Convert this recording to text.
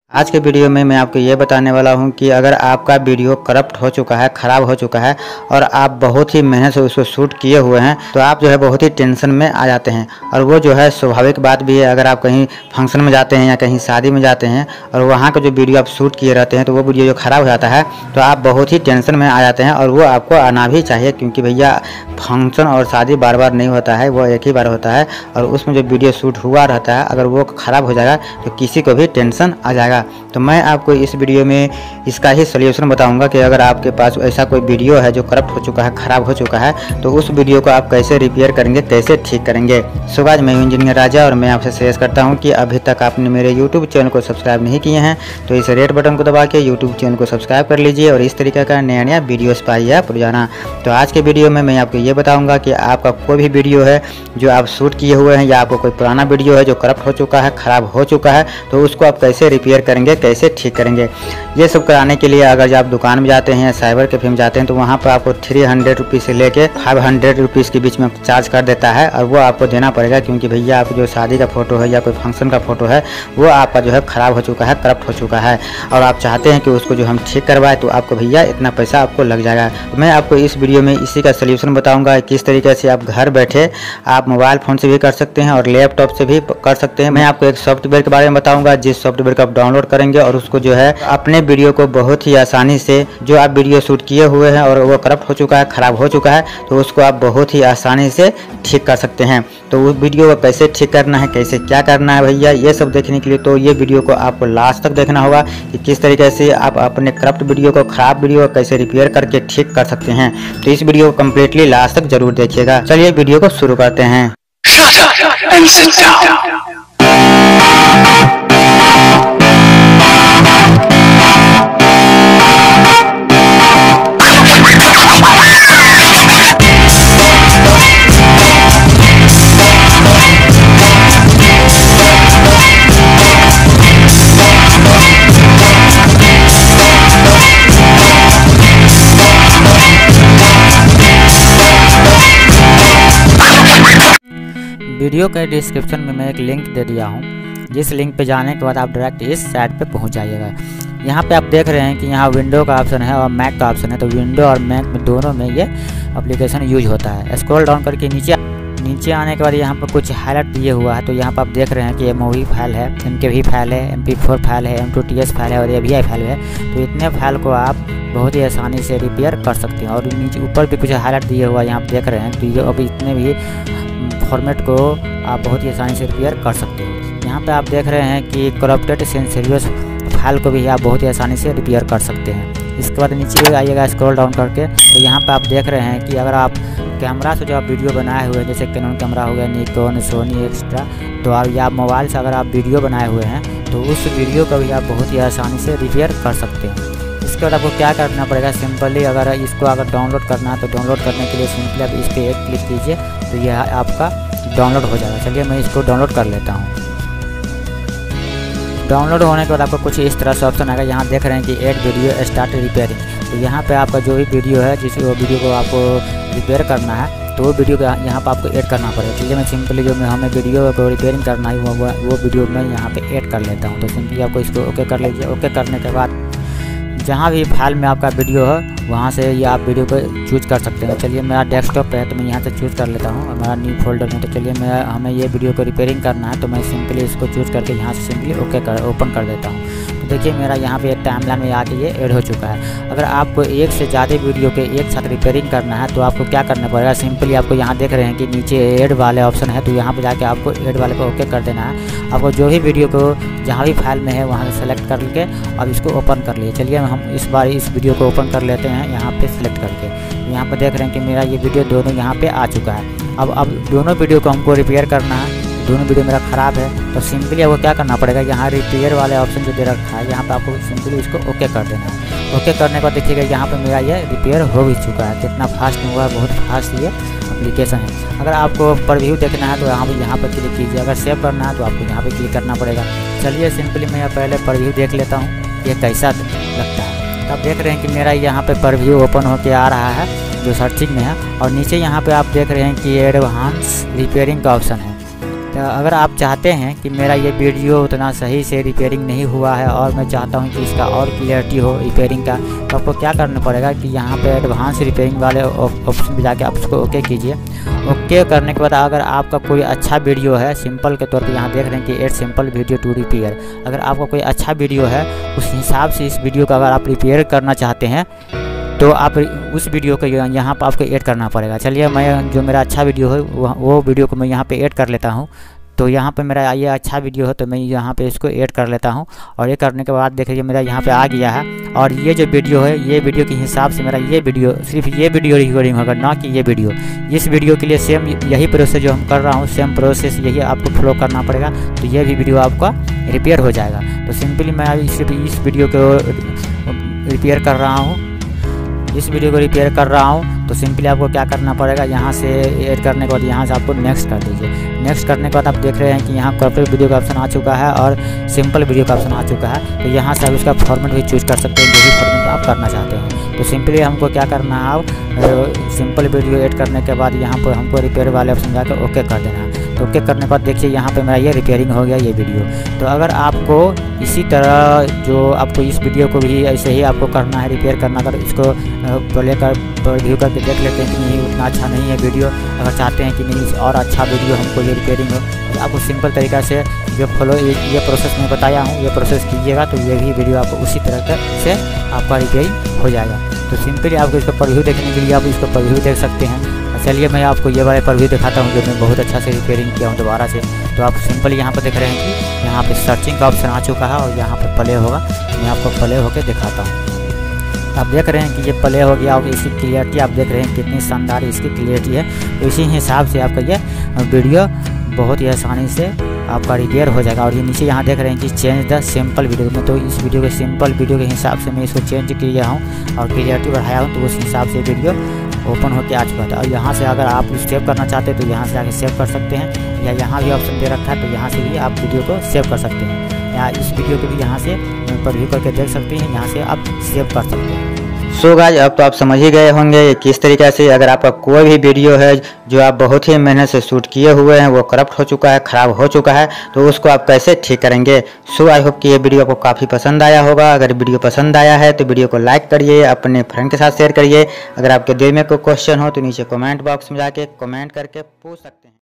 आज के वीडियो में मैं आपको ये बताने वाला हूँ कि अगर आपका वीडियो करप्ट हो चुका है, ख़राब हो चुका है और आप बहुत ही मेहनत से उसको शूट किए हुए हैं तो आप जो है बहुत ही टेंशन में आ जाते हैं। और वो जो है स्वाभाविक बात भी है। अगर आप कहीं फंक्शन में जाते हैं या कहीं शादी में जाते हैं और वहाँ का जो वीडियो आप शूट किए रहते हैं तो वो वीडियो जो ख़राब हो जाता है तो आप बहुत ही टेंशन में आ जाते हैं। और वो आपको आना भी चाहिए, क्योंकि भैया फंक्शन और शादी बार बार नहीं होता है, वो एक ही बार होता है। और उसमें जो वीडियो शूट हुआ रहता है अगर वो ख़राब हो जाएगा तो किसी को भी टेंशन आ जाएगा। तो मैं आपको इस वीडियो में इसका ही सॉल्यूशन बताऊंगा कि अगर आपके पास ऐसा कोई वीडियो है जो करप्ट हो चुका है, ख़राब हो चुका है, तो उस वीडियो को आप कैसे रिपेयर करेंगे, कैसे ठीक करेंगे। सो गाइस, मैं इंजीनियर राजा और मैं आपसे सजेस्ट करता हूं कि अभी तक आपने मेरे यूट्यूब चैनल को सब्सक्राइब नहीं किए हैं तो इस रेड बटन को दबा के यूट्यूब चैनल को सब्सक्राइब कर लीजिए और इस तरीके का नया नया वीडियोस पाइए आप रोजाना। तो आज के वीडियो में मैं आपको ये बताऊँगा कि आपका कोई भी वीडियो है जो आप शूट किए हुए हैं या आपको कोई पुराना वीडियो है जो करप्ट हो चुका है, ख़राब हो चुका है, तो उसको आप कैसे रिपेयर करेंगे, कैसे ठीक करेंगे। ये सब कराने के लिए अगर आप दुकान में जाते हैं या साइबर कैफे में जाते हैं तो वहाँ पर आपको 300 रुपीज़ से लेके 500 रुपीज़ के बीच में चार्ज कर देता है और वो आपको देना पड़ेगा, क्योंकि भैया आप जो शादी का फ़ोटो है या कोई फंक्शन का फ़ोटो है वो आपका जो है ख़राब हो चुका है, करप्ट हो चुका है और आप चाहते हैं कि उसको जो हम ठीक करवाएं तो आपको भैया इतना पैसा आपको लग जाएगा। तो मैं आपको इस वीडियो में इसी का सल्यूशन बताऊँगा किस तरीके से आप घर बैठे आप मोबाइल फ़ोन से भी कर सकते हैं और लैपटॉप से भी कर सकते हैं। मैं आपको एक सॉफ्टवेयर के बारे में बताऊँगा जिस सॉफ्टवेयर को आप डाउनलोड करेंगे और उसको जो है अपने वीडियो को बहुत ही आसानी से, जो आप वीडियो शूट किए हुए हैं और वो करप्ट हो चुका है, ख़राब हो चुका है, तो उसको आप बहुत ही आसानी से ठीक कर सकते हैं। तो उस वीडियो को कैसे ठीक करना है, कैसे क्या करना है भैया, ये सब देखने के लिए तो ये वीडियो को आपको लास्ट तक देखना होगा कि किस तरीके से आप अपने करप्ट वीडियो को, ख़राब वीडियो को कैसे रिपेयर करके ठीक कर सकते हैं। तो इस वीडियो को कम्प्लीटली लास्ट तक जरूर देखिएगा। चलिए वीडियो को शुरू करते हैं। वीडियो के डिस्क्रिप्शन में मैं एक लिंक दे दिया हूँ, जिस लिंक पे जाने के बाद आप डायरेक्ट इस साइट पे पहुँच जाइएगा। यहाँ पे आप देख रहे हैं कि यहाँ विंडो का ऑप्शन है और मैक का ऑप्शन है। तो विंडो और मैक में दोनों में ये एप्लीकेशन यूज होता है। स्क्रॉल डाउन करके नीचे आने के बाद यहाँ पर कुछ हाईलाइट दिए हुआ है। तो यहाँ पर आप देख रहे हैं कि MOV फाइल है, MKV फाइल है, MP4 फाइल है, M2TS फाइल है और AVI फाइल है। तो इतने फाइल को आप बहुत ही आसानी से रिपेयर कर सकते हैं। और नीचे ऊपर भी कुछ हाईलाइट दिए हुआ है, यहाँ पर देख रहे हैं। तो ये अभी इतने भी फॉर्मेट को आप बहुत ही आसानी से रिपेयर कर सकते हो। यहाँ पे आप देख रहे हैं कि करप्टेड सेंसिटिव फाइल को भी आप बहुत ही आसानी से रिपेयर कर सकते हैं। इसके बाद नीचे आइएगा स्क्रॉल डाउन करके, तो यहाँ पे आप देख रहे हैं कि अगर आप कैमरा से जो आप वीडियो बनाए हुए हैं, जैसे कैनन कैमरा हो गया, निकॉन, सोनी एक्स्ट्रा, तो आप या मोबाइल से अगर आप वीडियो बनाए हुए हैं तो उस वीडियो को भी आप बहुत ही आसानी से रिपेयर कर सकते हैं। इसके बाद आपको क्या करना पड़ेगा, सिंपली अगर इसको डाउनलोड करना है तो डाउनलोड करने के लिए सिंपली आप इस पर एक क्लिक कीजिए तो यह आपका डाउनलोड हो जाएगा। चलिए मैं इसको डाउनलोड कर लेता हूँ। डाउनलोड होने के बाद आपको कुछ इस तरह से ऑप्शन आएगा। यहाँ देख रहे हैं कि ऐड वीडियो स्टार्ट रिपेयरिंग। तो यहाँ पे आपका जो भी वीडियो है, जिस वीडियो को आपको रिपेयर करना है तो वो वीडियो को यहाँ पर आपको ऐड करना पड़ेगा। चलिए मैं सिंपली जो हमें वीडियो को रिपेयरिंग करना है वो वीडियो मैं यहाँ पे ऐड कर लेता हूँ। तो सिंपली आपको इसको ओके कर लीजिए। ओके करने के बाद जहाँ भी फाइल में आपका वीडियो है वहाँ से ये आप वीडियो को चूज कर सकते हैं। चलिए मेरा डेस्कटॉप पे है तो मैं यहाँ से चूज़ कर लेता हूँ हमारा न्यू फोल्डर में। तो चलिए हमें ये वीडियो को रिपेयरिंग करना है तो मैं सिंपली इसको चूज़ करके यहाँ से सिंपली ओपन कर देता हूँ। तो देखिए मेरा यहाँ पे एक टाइमलाइन में आके ये ऐड हो चुका है। अगर आपको एक से ज़्यादा वीडियो के एक साथ रिपेयरिंग करना है तो आपको क्या करना पड़ेगा, सिंपली आपको यहाँ देख रहे हैं कि नीचे ऐड वाले ऑप्शन है, तो यहाँ पर जाके आपको ऐड वाले को ओके कर देना है। आपको जो भी वीडियो को जहाँ भी फाइल में है वहाँ से सेलेक्ट करके और इसको ओपन कर लिए। चलिए हम इस बार इस वीडियो को ओपन कर लेते हैं यहाँ पे सिलेक्ट करके। यहाँ पर देख रहे हैं कि मेरा ये वीडियो दोनों यहाँ पे आ चुका है। अब दोनों वीडियो को हमको रिपेयर करना है। दोनों वीडियो मेरा ख़राब है तो सिंपली आपको क्या करना पड़ेगा, यहाँ रिपेयर वाले ऑप्शन जो दे रखा है यहाँ पे आपको सिंपली इसको ओके कर देना है। ओके करने के बाद देखिएगा यहाँ पे मेरा ये रिपेयर हो भी चुका है। कितना फास्ट हुआ है, बहुत फास्ट ये एप्लीकेशन है। अगर आपको प्रीव्यू देखना है तो यहाँ पर क्लिक कीजिए। अगर सेव करना है तो आपको यहाँ पर क्लिक करना पड़ेगा। चलिए सिंपली मैं पहले प्रीव्यू देख लेता हूँ ये कैसा लगता है। तो आप देख रहे हैं कि मेरा यहाँ पे प्रीव्यू ओपन होके आ रहा है जो सर्चिंग में है। और नीचे यहाँ पे आप देख रहे हैं कि एडवांस रिपेयरिंग का ऑप्शन है। तो अगर आप चाहते हैं कि मेरा ये वीडियो उतना सही से रिपेयरिंग नहीं हुआ है और मैं चाहता हूँ कि इसका और क्लियरिटी हो रिपेयरिंग का, तो आपको क्या करना पड़ेगा कि यहाँ पे एडवांस रिपेयरिंग वाले ऑप्शन पे जाके आप उसको ओके कीजिए। ओके करने के बाद अगर आपका कोई अच्छा वीडियो है, सिंपल के तौर पे यहाँ देख रहे हैं कि 8 सिंपल वीडियो टू रिपेयर, अगर आपका कोई अच्छा वीडियो है उस हिसाब से इस वीडियो का अगर आप रिपेयर करना चाहते हैं तो आप उस वीडियो को यहाँ पर आपको ऐड करना पड़ेगा। चलिए मैं जो मेरा अच्छा वीडियो है वो वीडियो को मैं यहाँ पे ऐड कर लेता हूँ। तो यहाँ पे मेरा ये अच्छा वीडियो है तो मैं यहाँ पे इसको ऐड कर लेता हूँ। और ये करने के बाद देखिए मेरा यहाँ पे आ गया है। और ये जो वीडियो है ये वीडियो के हिसाब से मेरा ये वीडियो सिर्फ ये वीडियो रिकॉर्डिंग होगा, ना कि ये वीडियो। इस वीडियो के लिए सेम यही प्रोसेस जो हम कर रहा हूँ, सेम प्रोसेस यही आपको फॉलो करना पड़ेगा, तो ये भी वीडियो आपका रिपेयर हो जाएगा। तो सिंपली मैं अभी सिर्फ इस वीडियो को रिपेयर कर रहा हूँ, इस वीडियो को रिपेयर कर रहा हूँ। तो सिंपली आपको क्या करना पड़ेगा, यहाँ से ऐड करने के बाद यहाँ से आपको नेक्स्ट कर दीजिए। नेक्स्ट करने के बाद आप देख रहे हैं कि यहाँ कॉर्पोरेट वीडियो का ऑप्शन आ चुका है और सिंपल वीडियो का ऑप्शन आ चुका है। तो यहाँ से आप इसका फॉर्मेट भी चूज कर सकते हैं, जो भी फॉर्मेट आप करना चाहते हैं। तो सिंपली हमको क्या करना है, आप सिंपल वीडियो ऐड करने के बाद यहाँ पर हमको रिपेयर वाले ऑप्शन जाकर ओके कर देना है। तो ओके करने के बाद देखिए यहाँ पे मेरा ये रिपेयरिंग हो गया ये वीडियो। तो अगर आपको इसी तरह जो आपको इस वीडियो को भी ऐसे ही आपको करना है रिपेयर करना, अगर इसको प्ले कर रिव्यू करके देख लेते हैं कि नहीं उतना अच्छा नहीं है वीडियो, अगर चाहते हैं कि नहीं और अच्छा वीडियो हमको ये रिपेयरिंग हो, तो आपको सिंपल तरीका से जो फॉलो ये प्रोसेस मैं बताया हूँ ये प्रोसेस कीजिएगा तो ये भी वीडियो आपको उसी तरह से आपका रिपेयरिंग हो जाएगा। तो सिंपली आपको इसका प्रीव्यू देखने के लिए आप इसको प्रीव्यू देख सकते हैं। चलिए मैं आपको ये वाला प्रीव्यू दिखाता हूँ जो मैं बहुत अच्छा से रिपेयरिंग किया हूँ दोबारा से। तो आप सिंपली यहाँ पर देख रहे हैं कि यहाँ पे सर्चिंग का ऑप्शन आ चुका है और यहाँ पर प्ले होगा। मैं आपको प्ले होकर दिखाता हूँ। आप देख रहे हैं कि ये प्ले हो गया और इसकी क्लियरिटी आप देख रहे हैं कितनी शानदार इसकी क्लियरिटी है। तो इसी हिसाब से आपका ये वीडियो बहुत ही आसानी से आपका रिपेयर हो जाएगा। और ये नीचे यहाँ देख रहे हैं कि चेंज द सिंपल वीडियो में, तो इस वीडियो के सिंपल वीडियो के हिसाब से मैं इसको चेंज किया हूँ और क्लियरिटी बढ़ाया हूँ, तो उस हिसाब से वीडियो ओपन होकर आ चुका था। और यहाँ से अगर आप सेव करना चाहते हैं तो यहाँ से आके सेव कर सकते हैं, या यहाँ भी ऑप्शन दे रखा है तो यहाँ से भी आप वीडियो को सेव कर सकते हैं, या इस वीडियो को भी यहाँ से प्रीव्यू करके देख सकते हैं, यहाँ से आप सेव कर सकते हैं। सो गाइस अब तो आप समझ ही गए होंगे ये किस तरीके से अगर आपका कोई भी वीडियो है जो आप बहुत ही मेहनत से शूट किए हुए हैं वो करप्ट हो चुका है, ख़राब हो चुका है, तो उसको आप कैसे ठीक करेंगे। सो आई होप कि ये वीडियो आपको काफ़ी पसंद आया होगा। अगर वीडियो पसंद आया है तो वीडियो को लाइक करिए, अपने फ्रेंड के साथ शेयर करिए। अगर आपके दिल में कोई क्वेश्चन हो तो नीचे कमेंट बॉक्स में जाके कमेंट करके पूछ सकते हैं।